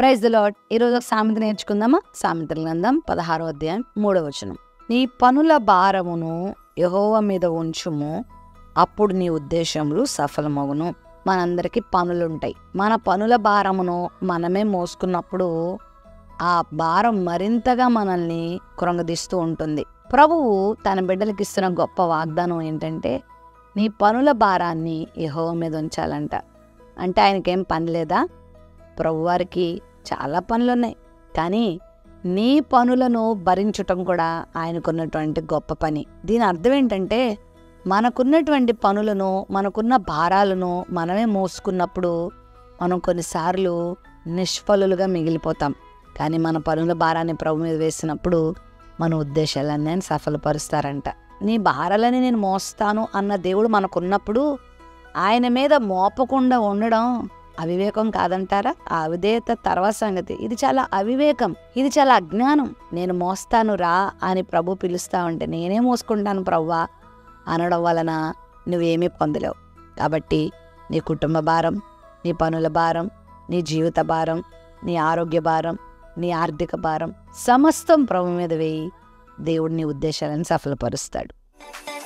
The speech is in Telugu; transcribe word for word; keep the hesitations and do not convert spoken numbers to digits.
Praise the lord. ఈరోజు ఒక సామెత నేర్చుకుందామా? సామెతల గ్రంథం పదహారో అధ్యాయం మూడవ వచనం. నీ పనుల భారమును యెహోవా మీద ఉంచుము, అప్పుడు నీ ఉద్దేశములు సఫలమగును. మనందరికీ పనులుంటాయి. మన పనుల భారమును మనమే మోసుకున్నప్పుడు ఆ భారం మరింతగా మనల్ని కృంగదీస్తూ ఉంటుంది. ప్రభువు తన బిడ్డలకి ఇస్తున్న గొప్ప వాగ్దానం ఏంటంటే, నీ పనుల భారాన్ని యెహోవా మీద ఉంచాలంట. అంటే ఆయనకేం పని లేదా? ప్రభువారికి చాలా పనులున్నాయి, కానీ నీ పనులను భరించటం కూడా ఆయనకున్నటువంటి గొప్ప పని. దీని అర్థం ఏంటంటే, మనకున్నటువంటి పనులను, మనకున్న భారాలను మనమే మోసుకున్నప్పుడు మనం కొన్నిసార్లు నిష్ఫలులుగా మిగిలిపోతాం. కానీ మన పనుల భారాన్ని ప్రభు మీద వేసినప్పుడు మన ఉద్దేశాలన్నీ ఆయన సఫలపరుస్తారంట. నీ భారాలని నేను మోస్తాను అన్న దేవుడు మనకున్నప్పుడు ఆయన మీద మోపకుండా ఉండడం అవివేకం కాదంటారా? ఆ అవిధేయత తర్వాత సంగతి. ఇది చాలా అవివేకం, ఇది చాలా అజ్ఞానం. నేను మోస్తాను రా అని ప్రభు పిలుస్తా ఉంటే నేనే మోసుకుంటాను ప్రభువా అనడం వలన నువ్వేమీ పొందలేవు. కాబట్టి నీ కుటుంబ భారం, నీ పనుల భారం, నీ జీవిత భారం, నీ ఆరోగ్య భారం, నీ ఆర్థిక భారం సమస్తం ప్రభు మీద వేయి. దేవుడు నీ ఉద్దేశాలను సఫలపరుస్తాడు.